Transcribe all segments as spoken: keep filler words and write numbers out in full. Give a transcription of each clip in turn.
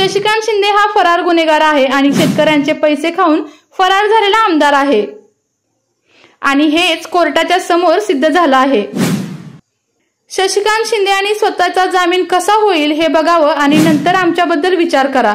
शशिकांत शिंदे हा फरार गुन्हेगार आहे आणि शेतकऱ्यांचे पैसे खाऊन फरार झालेला आमदार आहे आणि हेच कोर्टाच्या समोर सिद्ध झालं आहे। शशिकांत शिंदे यांनी स्वतःचा जामीन कसा होईल हे बघावं आणि नंतर आमच्याबद्दल विचार करा।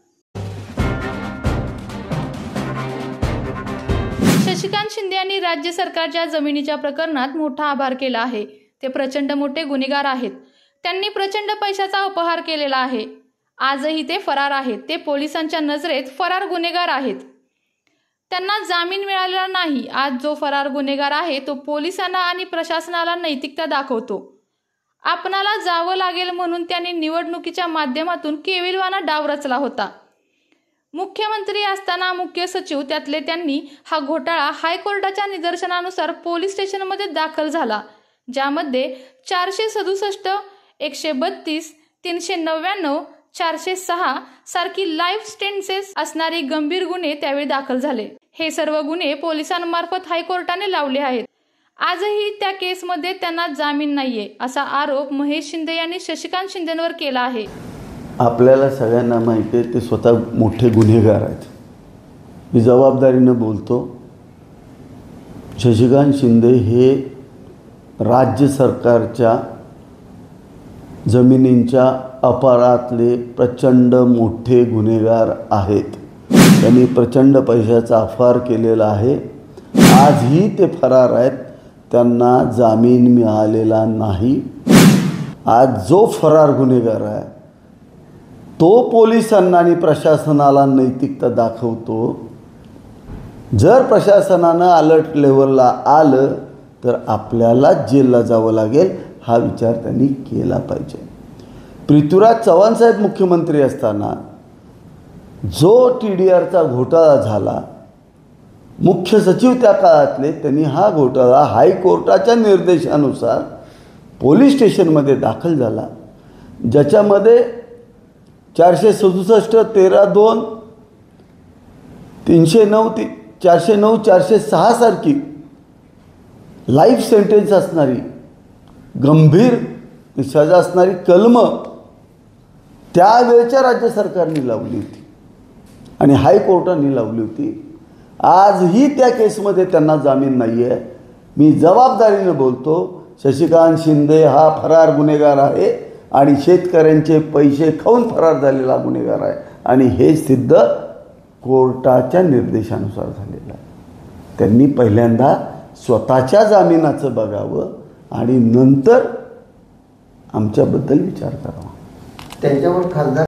शशिकांत शिंदे यांनी राज्य सरकारच्या जमिनीच्या प्रकरणात मोठा आभार केला आहे। ते प्रचंड मोठे गुन्हेगार आहेत। त्यांनी प्रचंड पैशाचा अपहार केलेला आहे। आजही ते फरार आहेत। ते पोलिसांच्या नजरेत फरार गुन्हेगार आहेत। त्यांना जामीन मिळालेला नाही। आज जो फरार गुन्हेगार आहे तो पोलिसांना आणि प्रशासनाला नैतिकता दाखवतो। आपणाला जावं लागेल म्हणून त्यांनी निवडणुकीच्या माध्यमातून केविलवाना डाव रचला होता। मुख्यमंत्री असताना मुख्य सचिव त्यातले त्यांनी हा घोटाळा हायकोर्टाच्या निदर्शनानुसार पोलीस स्टेशनमध्ये दाखल झाला, ज्यामध्ये चारशे सदुसष्ट एकशे बत्तीस तीनशे नव्याण्णव चारशे सहा सारखी लाईफ सेंटेन्सेस असणारे गंभीर गुन्हे त्यावेळी दाखल झाले। हे सर्व गुन्हे पोलिसांमार्फत हायकोर्टाने लावले आहेत। आजही त्या केसमध्ये त्यांना जामीन नाहीये असा आरोप महेश शिंदे यांनी शशिकांत शिंदेंवर केला आहे। आपल्याला सगळ्यांना माहिती आहे ते स्वतः मोठे गुन्हेगार आहेत। मी जबाबदारीने बोलतो, शशिकांत शिंदे हे राज्य सरकारच्या जमिनींच्या अपराधातले प्रचंड मोठे गुन्हेगार आहेत। त्यांनी प्रचंड पैशाचा अपहार केलेला आहे। आजही ते फरार आहेत, त्यांना जामीन मिळालेला नाही। आज जो फरार गुन्हेगार आहे तो पोलिसांना आणि प्रशासनाला नैतिकता दाखवतो। जर प्रशासनानं अलर्ट लेवलला आलं तर आपल्याला जेलला जावं लागेल हा विचार त्यांनी केला पाहिजे। पृथ्वीराज चव्हाण साहेब मुख्यमंत्री असताना जो टी डी आरचा घोटाळा झाला, मुख्य सचिव त्या काळातले त्यांनी हा घोटाळा हायकोर्टाच्या निर्देशानुसार पोलीस स्टेशनमध्ये दाखल झाला, ज्याच्यामध्ये चारशे सदुसष्ट तेरा दोन तीनशे नऊ ती चारशे नऊ चारशे सहा सारखी लाईफ सेंटेन्स असणारी गंभीर सजा असणारी कलम त्यावेळच्या राज्य सरकारने लावली होती आणि हायकोर्टाने लावली होती। आजही त्या केसमध्ये त्यांना जामीन नाही आहे। मी जबाबदारीने बोलतो, शशिकांत शिंदे हा फरार गुन्हेगार आहे आणि शेतकऱ्यांचे पैसे खाऊन फरार झालेला गुन्हेगार आहे आणि हे सिद्ध कोर्टाच्या निर्देशानुसार झालेलं आहे। त्यांनी पहिल्यांदा स्वतःच्या जामिनाचं बघावं आणि नंतर आमच्याबद्दल विचार करावा। त्यांच्यावर खासदार